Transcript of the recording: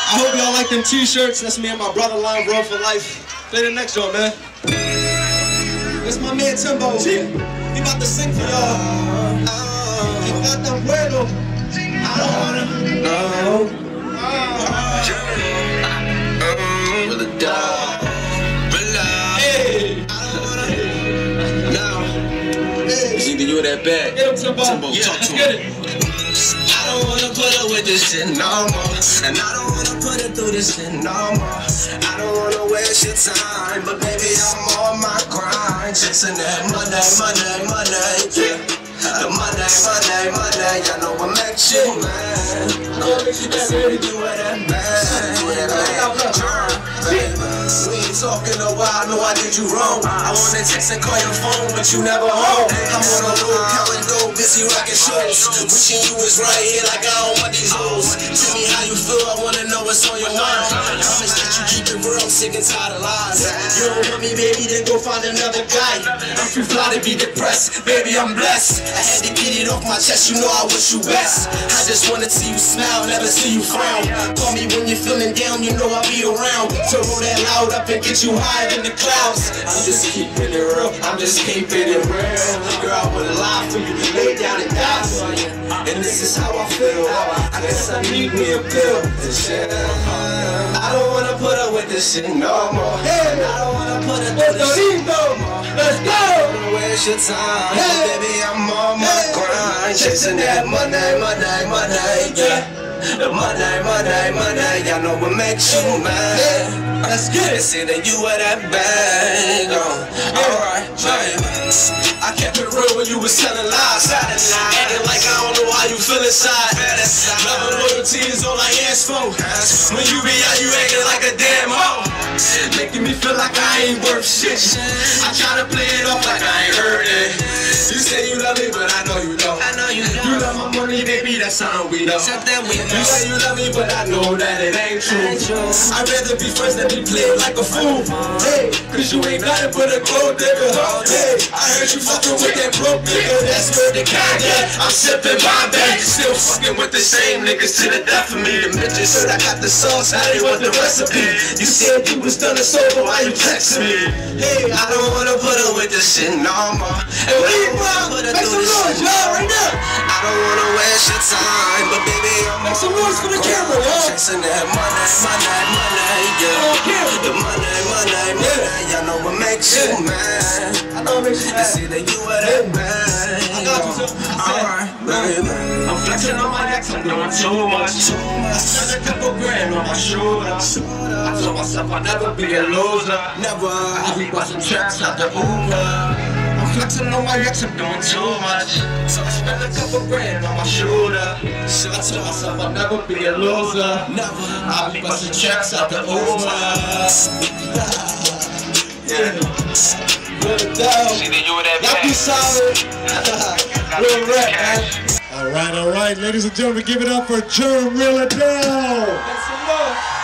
I hope y'all like them t-shirts. That's me and my brother Lime Bro for life. Play the next one, man. This my man Timbo. He about to sing for y'all. He got them bueno. I don't wanna know. With a dog. Hey. I don't wanna know. It's either you or that bag. Get him, Timbo. Yeah, talk to him. I don't wanna put up with this shit no more. And I don't wanna put it through this shit no more. I don't wanna waste your time, but baby I'm on my grind, chasing that money, yeah. The money, I know what makes you mad. I said you with that bag, we ain't talking a while, know I did you wrong. I wanna text and call your phone, but you never home. I'm on a road, counting dough, busy rocking shows. Wishing you was right here like I don't want these hoes. Tell me how you feel, I wanna know what's on your mind. Promise that you keep it real, I'm sick and tired of lies. You don't want me, baby, then go find another guy. I'm too fly to be depressed, baby, I'm blessed. I had to get it off my chest, you know I wish you best. I just wanna see you smile, never see you frown. Call me when you're feeling down, you know I'll be around. So roll that loud up and get you higher in the clouds. I'm just keeping it real, I'm just keeping it real. Girl, I would lie for you, lay down and die for you. And this is how I feel, I guess I need me a pill to chill. I don't wanna put up with this shit no more. Hey, I don't wanna put up with this shit no more. Let's go! I don't waste your time, hey. Baby, I'm on my grind, chasing that money, yeah. The money, I know what makes you mad. Let's get it. See that you wear that bag on. Alright, baby. I kept it real when you was telling lies. Acting like I don't know how you feel inside. Love and loyalty is all I ask for. When you be out, you acting like a damn hoe. Making me feel like I ain't worth shit. I try to play it off like I ain't heard it. You say you love me, but I know you don't. You love my money, baby, that's something we know. You say you love me, but I know that it ain't true. I'd rather be friends than be played like a fool. Hey, cause you ain't nothing but a gold digger. Hey, I heard you fucking with that broke nigga. That's where the Kanye. I'm sipping my bag, still fucking with the same niggas to the death of me. The bitches said I got the sauce, now they want the recipe. You said you was done sober, why you texting me? Hey, I don't wanna put up with this shit no more. And we put her through this shit right now. I don't wanna waste your time, but baby I'm make some noise for the camera, yo. Chasing that money, yeah. The money, I know what makes you mad. I know what makes you mad. I see that you wear that bag. I got you too. Alright, baby. I'm flexing on my ex, I'm doing too much. Another couple grand on my shoulder. I told myself I'd never be a loser. Never. I'll be watching tracks out the Uber. Flexing on my ex, I'm doing too much. So I spent a couple grand on my shoulder. I told myself I'd never be a loser. Never. I'll be busting checks out the Uber. Yeah. Y'all be solid. Real rap, man. All right, ladies and gentlemen, give it up for Jerm Real Adele.